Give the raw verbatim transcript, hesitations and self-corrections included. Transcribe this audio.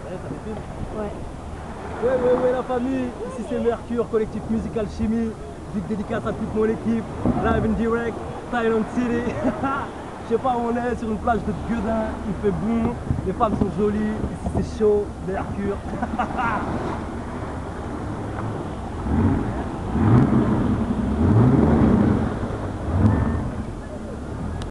Ouais, ça fait film. Ouais. Ouais, ouais, ouais, la famille. Ici c'est Mercure, collectif musical chimie. Big dédicace à toute mon équipe. Live in direct, Thailand City. Je sais pas où on est, sur une plage de Guedin. Il fait bon, les femmes sont jolies. Ici c'est chaud, Mercure.